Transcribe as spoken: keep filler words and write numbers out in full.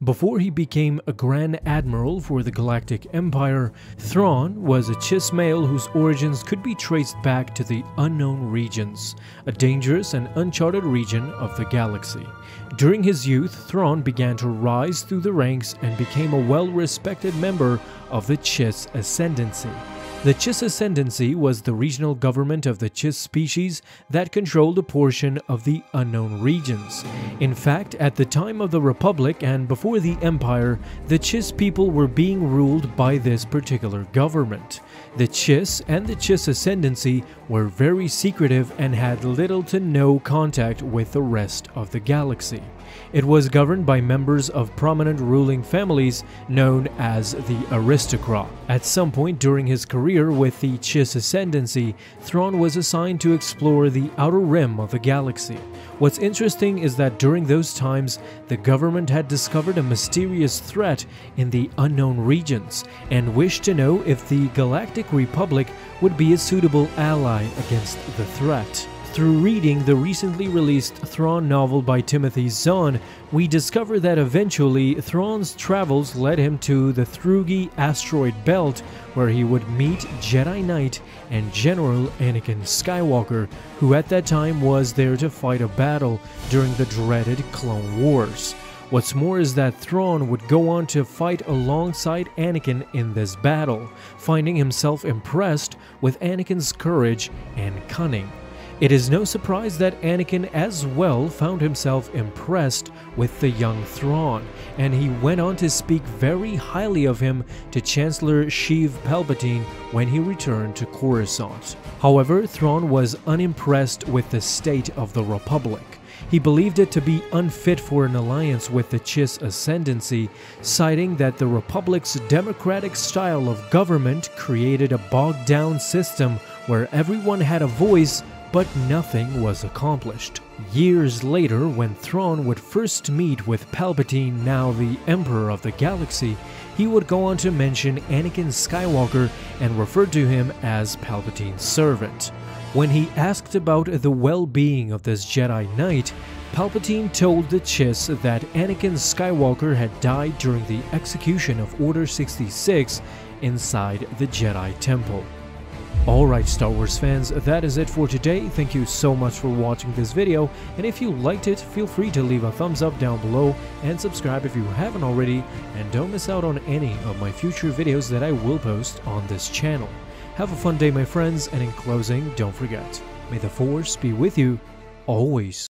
Before he became a Grand Admiral for the Galactic Empire, Thrawn was a Chiss male whose origins could be traced back to the Unknown Regions, a dangerous and uncharted region of the galaxy. During his youth, Thrawn began to rise through the ranks and became a well-respected member of the Chiss Ascendancy. The Chiss Ascendancy was the regional government of the Chiss species that controlled a portion of the Unknown Regions. In fact, at the time of the Republic and before the Empire, the Chiss people were being ruled by this particular government. The Chiss and the Chiss Ascendancy were very secretive and had little to no contact with the rest of the galaxy. It was governed by members of prominent ruling families known as the Aristocrat. At some point during his career with the Chiss Ascendancy, Thrawn was assigned to explore the outer rim of the galaxy. What's interesting is that during those times, the government had discovered a mysterious threat in the Unknown Regions and wished to know if the Galactic Republic would be a suitable ally against the threat. Through reading the recently released Thrawn novel by Timothy Zahn, we discover that eventually Thrawn's travels led him to the Thrugi asteroid belt, where he would meet Jedi Knight and General Anakin Skywalker, who at that time was there to fight a battle during the dreaded Clone Wars. What's more is that Thrawn would go on to fight alongside Anakin in this battle, finding himself impressed with Anakin's courage and cunning. It is no surprise that Anakin as well found himself impressed with the young Thrawn, and he went on to speak very highly of him to Chancellor Sheev Palpatine when he returned to Coruscant. However, Thrawn was unimpressed with the state of the Republic. He believed it to be unfit for an alliance with the Chiss Ascendancy, citing that the Republic's democratic style of government created a bogged-down system where everyone had a voice but nothing was accomplished. Years later, when Thrawn would first meet with Palpatine, now the Emperor of the Galaxy, he would go on to mention Anakin Skywalker and refer to him as Palpatine's servant. When he asked about the well-being of this Jedi Knight, Palpatine told the Chiss that Anakin Skywalker had died during the execution of Order sixty-six inside the Jedi Temple. Alright Star Wars fans, that is it for today. Thank you so much for watching this video, and if you liked it, feel free to leave a thumbs up down below and subscribe if you haven't already, and don't miss out on any of my future videos that I will post on this channel. Have a fun day my friends, and in closing, don't forget, may the Force be with you always.